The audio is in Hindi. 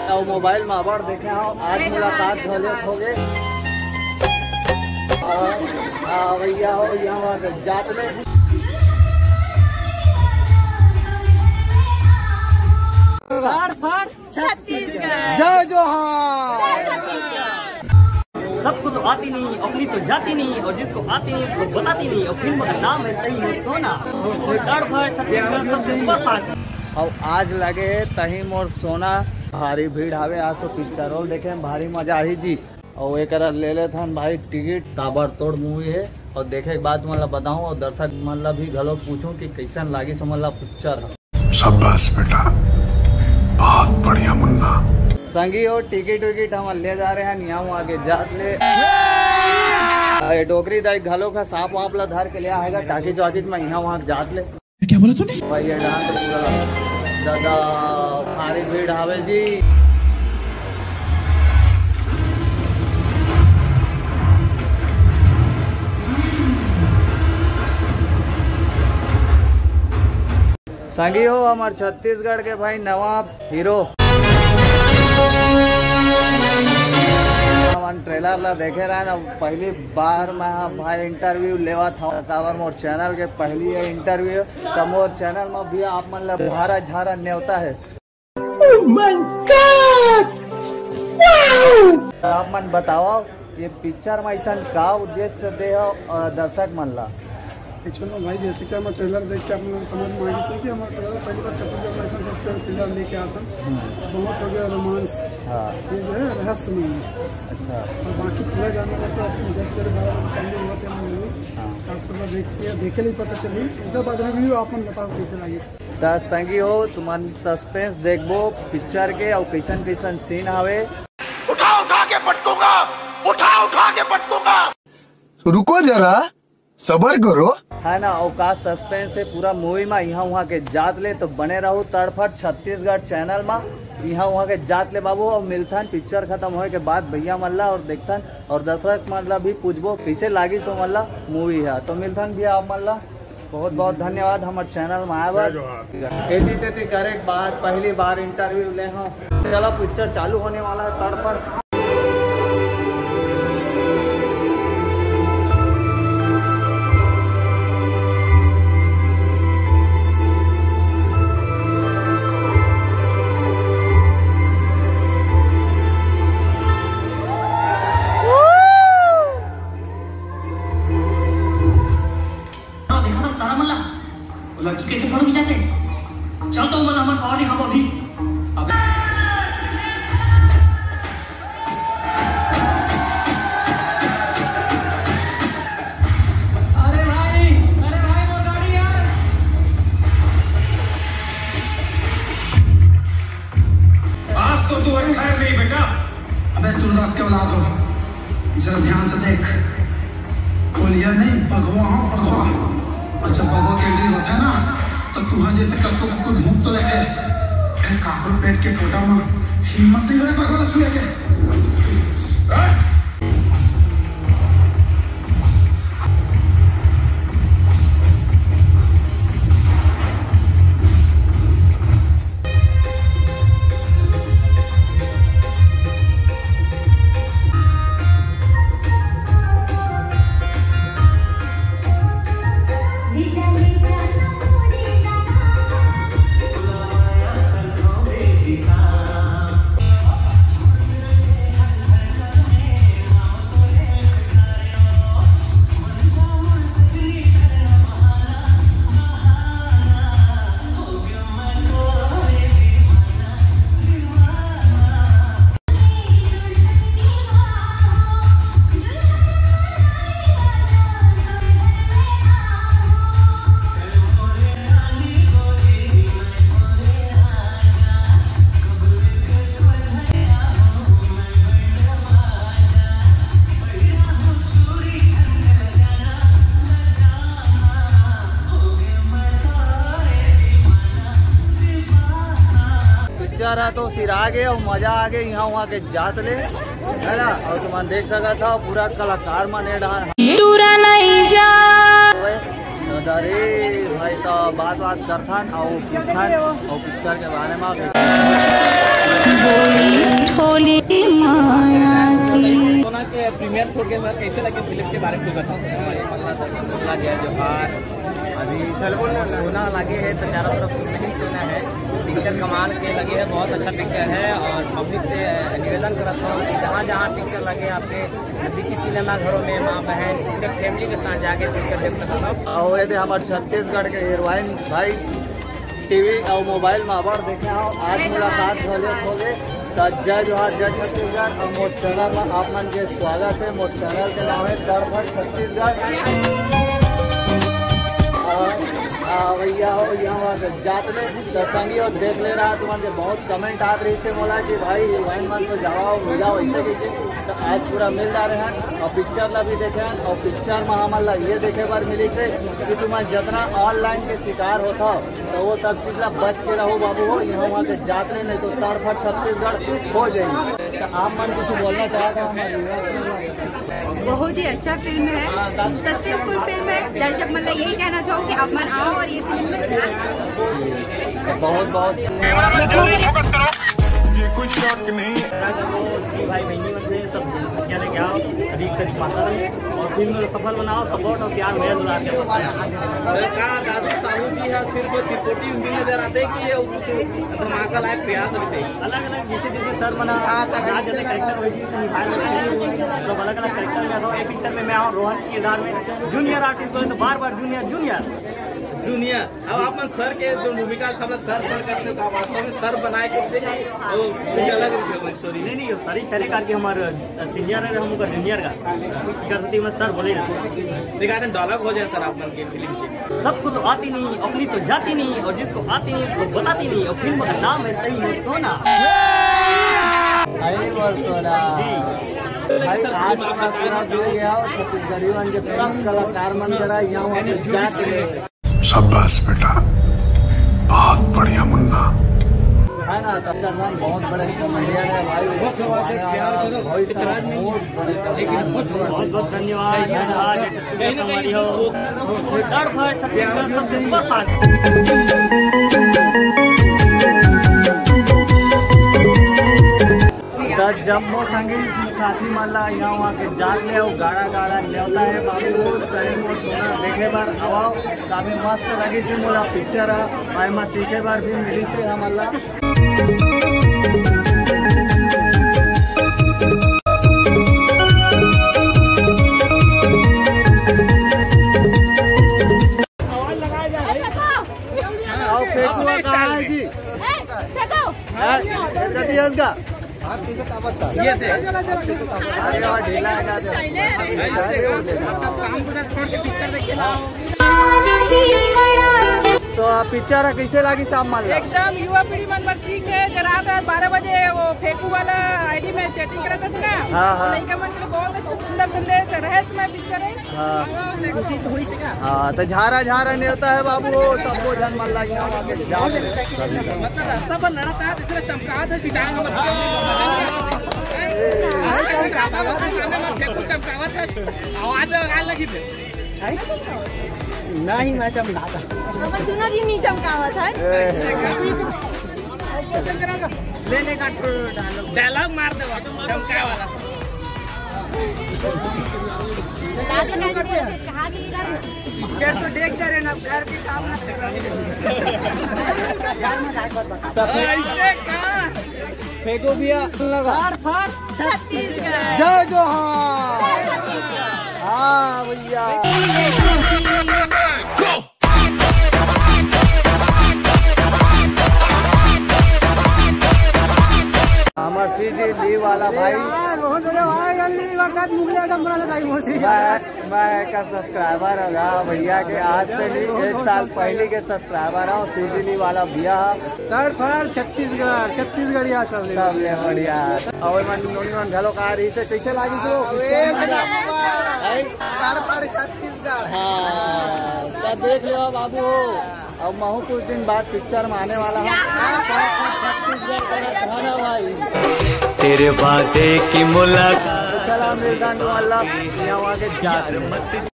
और मोबाइल में आबार देखे हो आज मुलाकात हो गए भैया हो यहाँ जात में जय जोहार। सबको तो आती नहीं, अपनी तो जाती नहीं, और जिसको आती नहीं उसको बताती नहीं। और फिल्म का नाम है तही मोर सोना। और आज लगे तही मोर सोना भारी भीड़ आवे। आज तो पिक्चर रोल देखे में भारी मजा आई जी। और एक ले लेते हैं भाई टिकट। ताबड़तोड़ मूवी है और देखे के बाद मतलब बताऊं और दर्शक मतलब भी घलो पूछूं कि कैसन लागी समझला पिक्चर है। शाबाश बेटा, बहुत बढ़िया मुन्ना। संगी हो टिकट विकेट हम ले जा रहे हैं यहाँ आगे जात ले डोकरी दाई घलो का सांप वाप ला धर के लिया आएगा टाकी चौकीज में यहाँ वहाँ जात ले। क्या बोला तूने भाई ये डांस पूरा ज्यादा भारी भीड़ आवे जी। संगी हो हमारे छत्तीसगढ़ के भाई नवाब हीरो ट्रेलर ला देखे रहे ना। पहली बार मैं भाई इंटरव्यू लेवा था कावर मोर चैनल के पहली है इंटरव्यू। तो मोर चैनल में भी आप मतलब भारा झारा न्योता है। आप मन बताओ ये पिक्चर में ऐसा का उद्देश्य दे दर्शक मन ला। एक्चुअल में भाई जैसे कि हम ट्रेलर देख के अपने समझ में आ गई कि हमारा ट्रेलर पहली बार छत्तीसगढ़ में ऐसा सस्पेंस थ्रिलर लेके आता बहुत हो गया रोमांस। ये जो है रहस्य नहीं है। अच्छा और बाकी पूरा जानने का तो अपने जस्ट के बारे में चालू हुआ थे मूवी आप सब देखे नहीं पता चली उसके बाद रिव्यू आप बताओ कैसे लगी। दस संगी हो तुमान सस्पेंस देखबो पिक्चर के और कैसन कैसन सीन आवे। उठा के पटकूंगा, उठा के पटकूंगा। रुको जरा सबर करो है ना। अवकाश सस्पेंस है पूरा मूवी में। यहाँ वहाँ के जात ले तो बने रहो तड़फट छत्तीसगढ़ चैनल में। यहाँ वहाँ के जात ले बाबू और मिलथन पिक्चर खत्म होए के बाद भैया मल्ला और देखथन और दर्शक मतलब भी पूछबो कैसे लागी सो मल्ला मूवी है। तो मिलथन भी आप मल्ला बहुत बहुत धन्यवाद हमारे चैनल में आया बार एती करे बाद पहली बार इंटरव्यू ले। हाँ चलो पिक्चर चालू होने वाला है तड़फट। लड़की कैसे फोटो खिंचाते चल तो मतलब हमारे पावर दिखाओ अभी। अरे भाई वो गाड़ी यार। आज तो तू और खैर नहीं बेटा। अबे सूरदास के औलाद हो जरा ध्यान से देख। गोलियां नहीं भगवा हो भगवा। और जब भगवा के एंट्री होता है ना तब तुहां जैसे कत्तो को धूप तो लेके काकुर पेट के कोटा में हिम्मत नहीं हुई भगवा छुए के। रहा तो सिर आ गए और मजा आ गए यहाँ वहाँ के जात ले है ना। और तुम देख सका था पूरा कलाकार मने डाल भाई तो बात करथन और पिक्चर के बारे में प्रीमियर हो गया सर, कैसे लगे फिल्म के बारे में बताओ। जय जोहार। अभी सोना लगे है तो चारों तरफ सोना ही सोना है। पिक्चर कमाल के लगे है, बहुत अच्छा पिक्चर है और पब्लिक से निवेदन करता हूँ कि जहाँ जहाँ पिक्चर लगे आपके नजदीकी सिनेमा घरों में माँ बहन पूरे फैमिली के साथ जाके पिक्चर देख सकता हूँ। और यदि हमारे छत्तीसगढ़ के हीरोइन भाई टीवी और मोबाइल में अबर देखे हो, आज मुलाकात होले तो जय जोहार जय छत्तीसगढ़। और मोर चैनल में आप मन के स्वागत है। मोर चैनल के नाम है तड़फड़ छत्तीसगढ़। भैया हो यहाँ से जाते तो संगी और देख ले रहा तुम्हारे बहुत कमेंट आ रही थे मोला कि भाई हीरोइन मन को जाओ मिलाओ ऐसे कीजिए। तो आज पूरा मिल जा रहे हैं और पिक्चर ला भी देखे हैं। और पिक्चर में हमारा ये देखे बार मिली से कि तुम्हारा जितना ऑनलाइन के शिकार होता तो वो सब चीज ला बच के रहो बाबू हो। यहाँ वहाँ के जाते नहीं तो तड़फड़ छत्तीसगढ़ हो जाएंगे। तो आप मन कुछ बोलना चाहते हो? बहुत ही अच्छा फिल्म है, सक्सेसफुल फिल्म है। दर्शक मतलब यही कहना चाहूँ कि आप मन आओ और ये फिल्म में बहुत बहुत ये कोई शौक नहीं भाई बहनी मन से सब क्या लेके आओ, अधिक से अधिक मात्रा में और फिल्म सफल बनाओ। सपोर्ट और प्यार मेरे दुलार के दादू साहू जी है सिर्फ चिरकोटी उनकी नजर आते कि ये कुछ धमाका लायक प्रयास रहते अलग अलग जैसे जैसे सर बना जैसे कैरेक्टर वैसे सब अलग अलग कैरेक्टर में रहो। एक पिक्चर में मैं आऊँ रोहन के किरदार में जूनियर आर्टिस्ट को तो बार बार जूनियर अब आप सर के जो भूमिका सब सर करते तो वास्तव में सर बनाए करते कुछ अलग स्टोरी नहीं सारी छरे करके हमारे सीनियर है हम जूनियर का करती मैं सर बोले देखा डायलॉग हो जाए सर आप मन के फिल्म के। सबको तो आती नहीं, अपनी तो जाती नहीं, और जिसको आती नहीं उसको बताती नहीं। और फिल्म का नाम है तई हो सोना। छत्तीसगढ़ी के सब कलाकार मन जरा यहाँ शाबाश बेटा, बहुत बढ़िया मुन्ना है ना। बहुत बड़े कॉमेडियन है भाई। बहुत बहुत धन्यवाद। जम्मू संगीत साथी माला यहाँ वहाँ के जात ले आओ, गाड़ा गाड़ा न्योता है बाबू वो टाइम और सोना देखे बार हवाओ काफी मस्त लगी थी मोला पिक्चर है मैं सीखे बार भी मिली से हमारा। ये थे तो पिक्चर कैसे लगी साहब मान एकदम युवा पीढ़ी मन पर सीख है। रात 12 बजे वो फेंकू वाला आईडी में चैटिंग करता था ना। हाँ। लड़का मन के लिए बहुत अच्छा सुंदर संदेश है, रहस्यमय पिक्चर है। हाँ तो झारा नहीं होता है बाबू वो सबको जन मन लगी मतलब रास्ता पर लड़ा था इसलिए चमका था पिटांग चमकावत है आवाज आने लगी थे नहीं मैं चमकाता नहीं चमकावत है। लेने का डायलॉग मार दे चमका वाला। पिक्चर तो देख जा रहे ना, घर के काम फेंको भैया लगा छत्तीसगढ़ जय जोहार। हाँ भैया हमार CG वाला भाई मैं का सब्सक्राइबर है भैया के आज से 1 साल पहले के सब्सक्राइबर हूँ। CG वाला भैया छत्तीसगढ़िया सब बढ़िया। और मन घलो का रही से कैसे लागी तो छत्तीसगढ़। हाँ देख लो बाबू अब महू कुछ दिन बाद पिक्चर में आने वाला है छत्तीसगढ़ का भाई तेरे बातें की मुलाकात। चला मिल अल्लाह यहाँ के